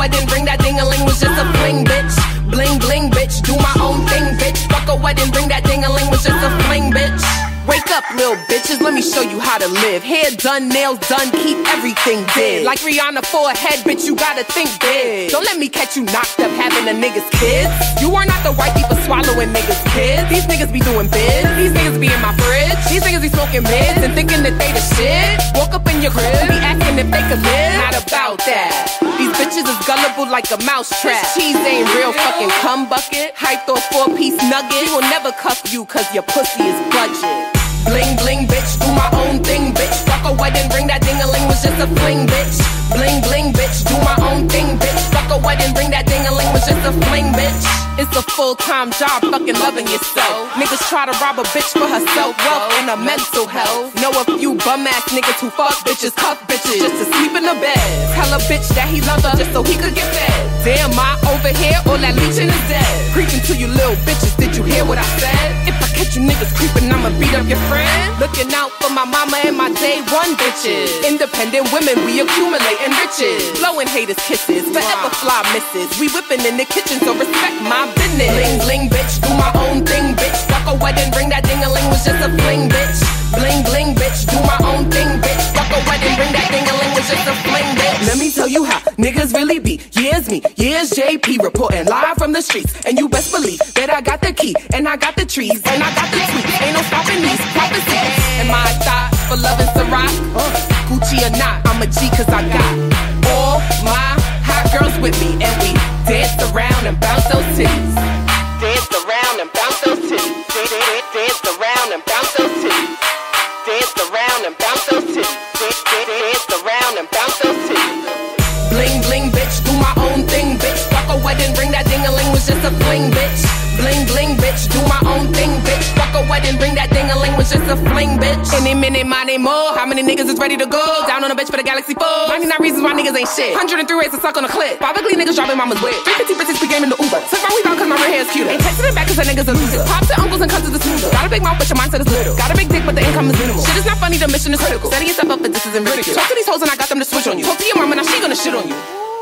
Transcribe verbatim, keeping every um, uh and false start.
wedding, bring that ding-a-ling was just a fling, bitch. Bling bling, bitch, do my own thing, bitch. Fuck a wedding, bring that ding-a-ling was just a fling, bitch. Wake up, little bitches, let me show you how to live. Hair done, nails done, keep everything dead. Like Rihanna forehead, bitch, you gotta think big. Don't let me catch you knocked up having a nigga's kids. You are not the wifey for swallowing niggas' kids. These niggas be doing bids, these niggas be in my fridge. These niggas be smoking mids and thinking that they the shit. Walk up in your crib, be asking if they could live. Not about that. These bitches is gullible like a mouse trap. Cheese ain't real fucking cumbucket. Hyped off four-piece nugget. He will never cuff you cause your pussy is budget. Bling bling, bitch, do my own thing, bitch. Fuck a wedding, bring that ding-a-ling was just a fling, bitch. Bling bling, bitch, do my own thing, bitch. Fuck a wedding, bring that ding-a-ling was just a fling, bitch. It's a full-time job, fucking loving yourself. Niggas try to rob a bitch for her self-wealth and her mental health. Know a few bum-ass niggas who fuck bitches, cuff bitches, just to sleep in the bed. Tell a bitch that he loved her just so he could get fed. Damn, I over here, all that leeching is dead. Creeping to you little bitches, did you hear what I said? If I catch you niggas creeping, I'ma beat up your friend. Looking out for my mama and my day one bitches. Independent women, we accumulating riches. Blowing haters kisses, forever fly misses. We whipping in the kitchen, so respect my business. Bling bling, bitch, do my own thing, bitch. Fuck a wedding, bring that ding-a-ling was just a fling, bitch. Bling bling, bitch, do my own thing, bitch. Fuck a wedding, bring that ding-a-ling was just a fling, bitch. Let me tell you how niggas really be. Years me, years J P reporting live from the streets. And you best believe that I got the key, and I got the trees, and I got the tweets. Ain't no stopping these prophecies. Am I a thought for loving Ciroc? Uh, Gucci or not, I'm a G cause I got all my hot girls with me. And we dance around and bounce those titties. Dance around and bounce those titties. Dance around and bounce those titties. Dance around and bounce those titties. Dance around and bounce those titties. Bling bling, bitch, do my own thing, bitch. Fuck a wedding, bring that ding-a-ling was just a fling, bitch. Bling bling, bitch, do my own thing, bitch. Fuck a wedding, bring that ding-a-ling was just a fling, bitch. Any minute, my name more. How many niggas is ready to go? Down on a bitch for the galaxy four. ninety-nine reasons why niggas ain't shit. one hundred three ways to suck on a clip. Five ugly niggas dropping mama's wig. three fifty bitches be gaming the Uber. Suck my weave out cause my red hair is cuter. Ain't texting it back cause the niggas are losers. Pops and uncles and cousins is smoother. Got a big mouth but your mindset is little. Got a big dick but the income is minimal. Shit is not funny, the mission is critical. Setting yourself up for this is ridicule. Talk to these hoes and I got them to switch on you. Talk to your mama, now she gonna shit on you.